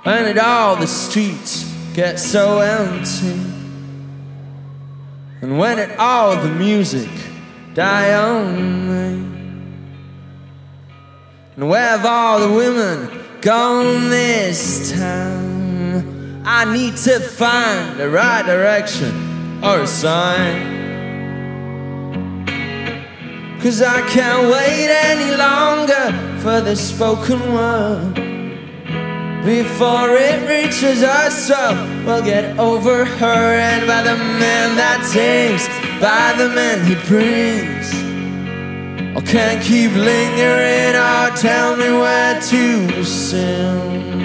When all the streets get so empty, and when all the music die on me, and where have all the women gone this time? I need to find the right direction or a sign, 'cause I can't wait any longer for the spoken word. Before it reaches us, so we'll get over her. And by the man that takes, by the man he brings, I can't keep lingering or tell me where to sing.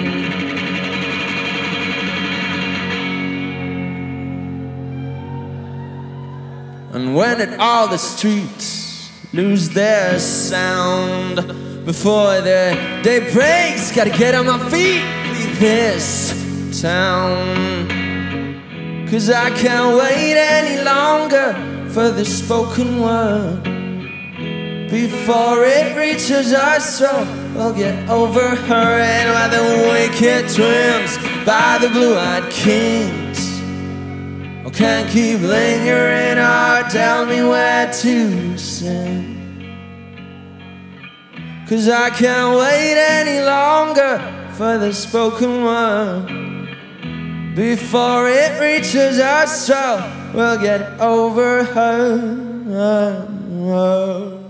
And when all the streets lose their sound, before the day breaks, gotta get on my feet, leave this town. 'Cause I can't wait any longer for the spoken word. Before it reaches us, so we'll get over her. And by the wicked twins, by the blue-eyed kings, I can't keep lingering or tell me where to sing. 'Cause I can't wait any longer for the spoken word. Before it reaches us, so we'll get over her.